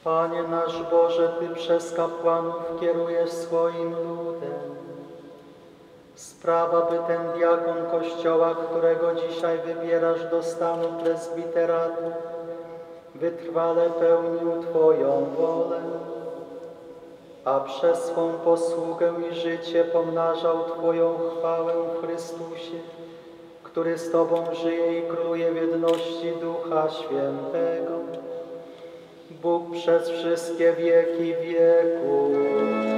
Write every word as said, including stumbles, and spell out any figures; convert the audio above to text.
Panie nasz Boże, Ty przez kapłanów kierujesz swoim ludem. Sprawa, by ten diakon Kościoła, którego dzisiaj wybierasz do stanu prezbiteratu, wytrwale pełnił Twoją wolę, a przez swą posługę i życie pomnażał Twoją chwałę w Chrystusie, który z Tobą żyje i króluje w jedności Ducha Świętego. Bóg przez wszystkie wieki wieków.